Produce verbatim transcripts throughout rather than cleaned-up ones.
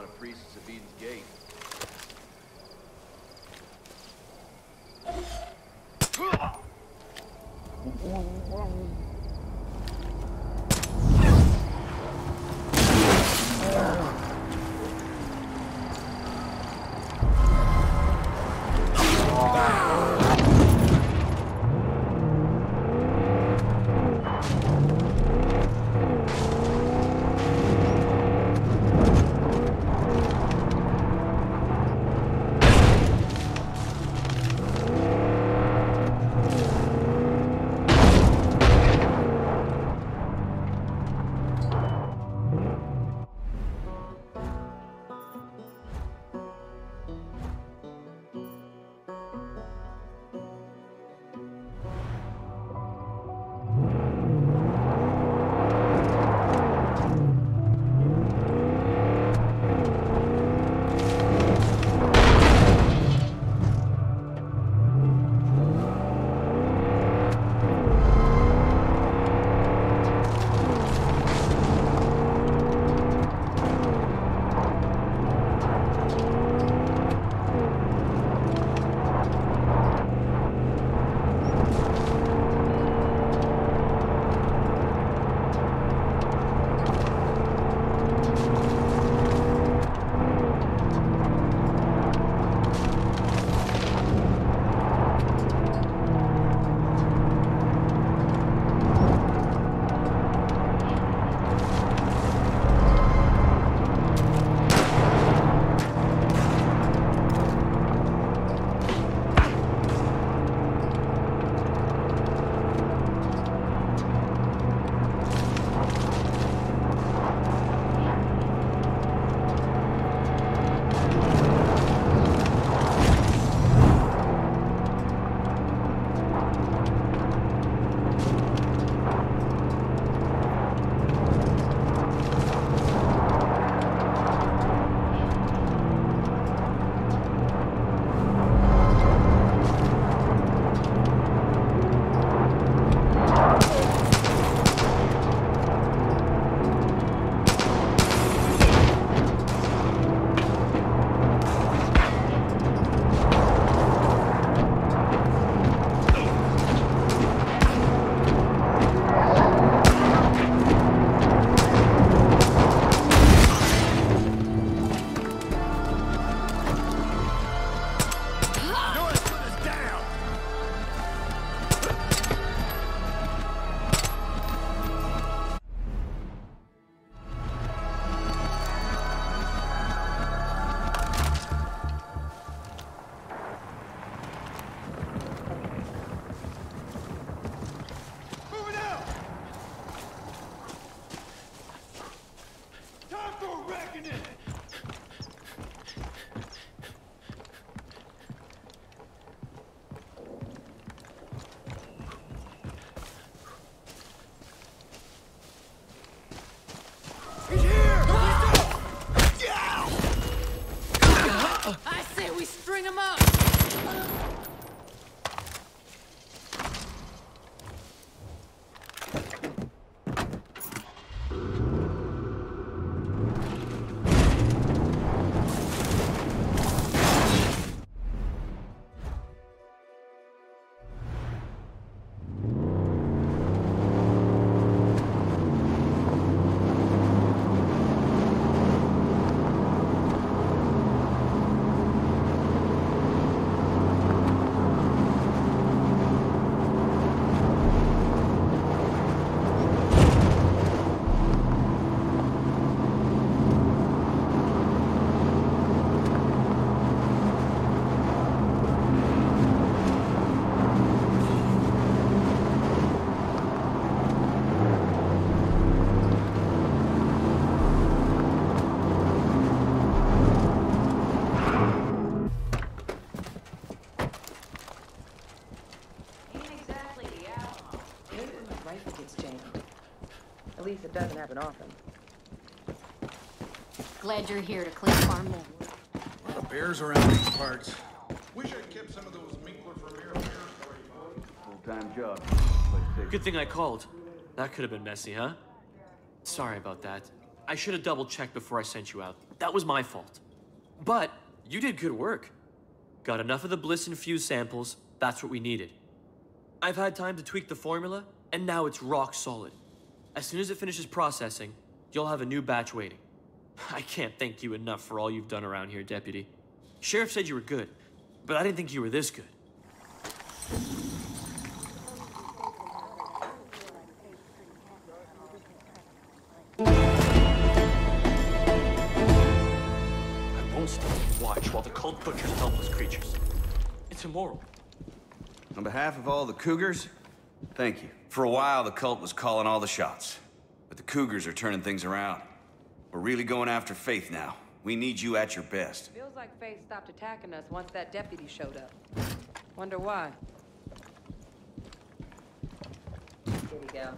of priests of Eden's Gate. least it doesn't happen often. Glad you're here to clean up our mold. A lot of bears around these parts. Wish I'd kept some of those Minkler from here. Full-time job. Good thing I called. That could have been messy, huh? Sorry about that. I should have double-checked before I sent you out. That was my fault. But you did good work. Got enough of the bliss-infused samples, that's what we needed. I've had time to tweak the formula, and now it's rock solid. As soon as it finishes processing, you'll have a new batch waiting. I can't thank you enough for all you've done around here, Deputy. Sheriff said you were good, but I didn't think you were this good. I won't stand and watch while the cult butchers helpless creatures. It's immoral. On behalf of all the Cougars, thank you. For a while, the cult was calling all the shots. But the Cougars are turning things around. We're really going after Faith now. We need you at your best. Feels like Faith stopped attacking us once that deputy showed up. Wonder why. Here we go.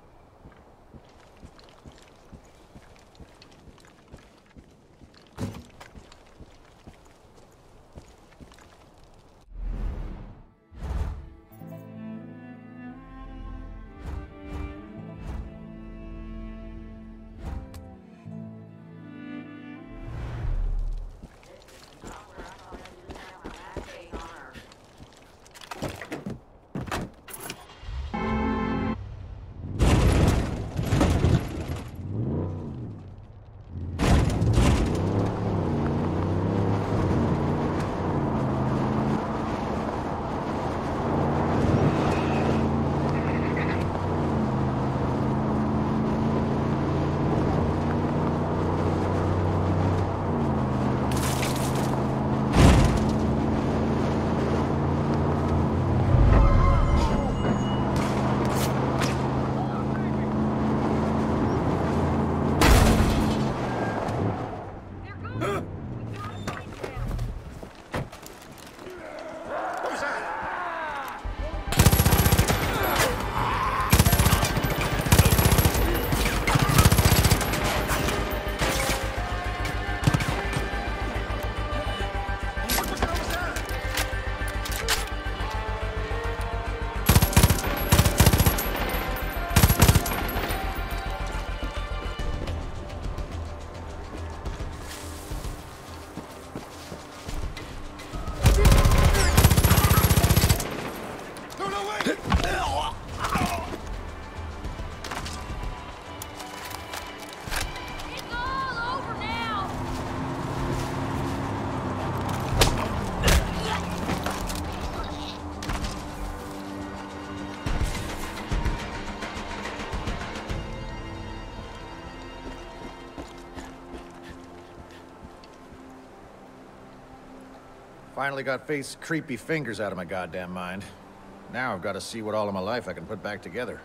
Finally got Faith's creepy fingers out of my goddamn mind. Now I've got to see what all of my life I can put back together.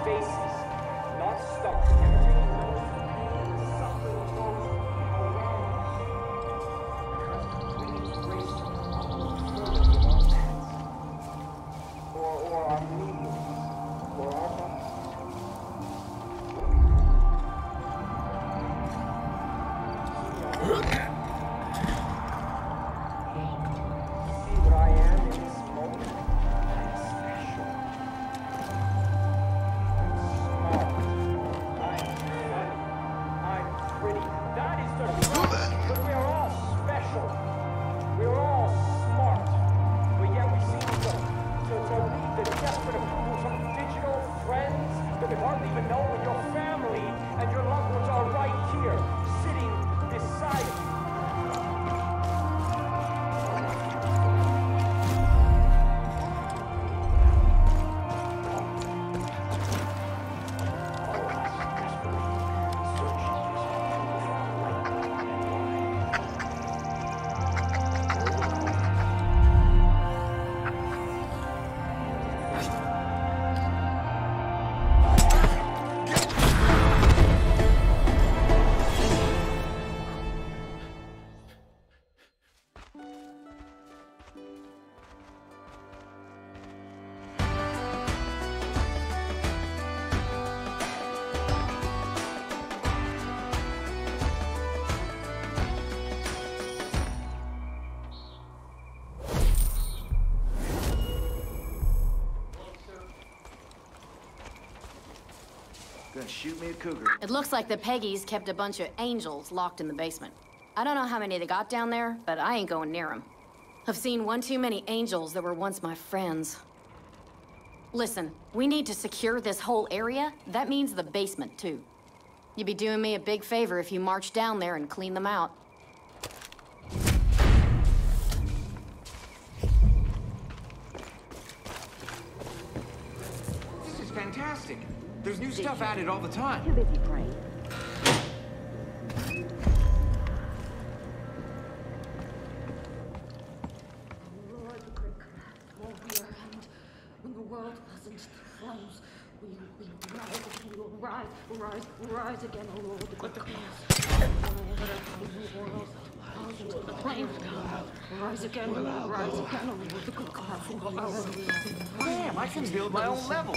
faces, not stuck to entertain those suffering those around us. Because we embrace them on the shoulders of our pets, or, or our media, or our bodies. See what I am in this moment? I'm special. I'm smart. I'm funny. I'm pretty. That is the truth. But we are all special. We're all smart. But yet we seem to, to, to need the desperate approval from digital friends that we hardly even know when your family and your loved ones are right here, sitting beside you. Gonna shoot me a cougar. It looks like the Peggies kept a bunch of angels locked in the basement. I don't know how many they got down there, but I ain't going near them. I've seen one too many angels that were once my friends. Listen, we need to secure this whole area. That means the basement, too. You'd be doing me a big favor if you march down there and clean them out. This is fantastic. There's new stuff added all the time. Too busy praying. Lord, the great command will be our end. When the world passes into flames, we will rise, we will rise, rise, rise again, O Lord, the great command. When the world passes into the flames, rise again, rise again, O Lord, the great command. Damn, I can build my own level.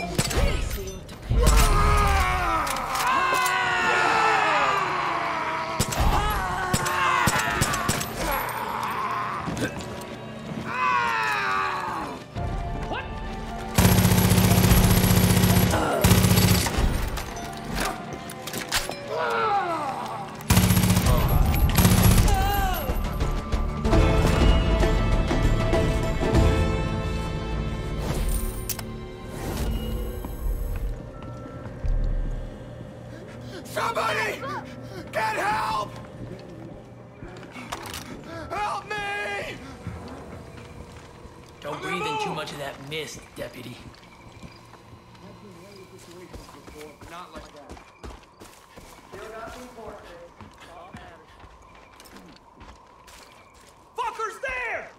Somebody! Get help! Help me! Don't breathe in too much of that mist, Deputy. Not like that. Still got some portraits. Fuckers there!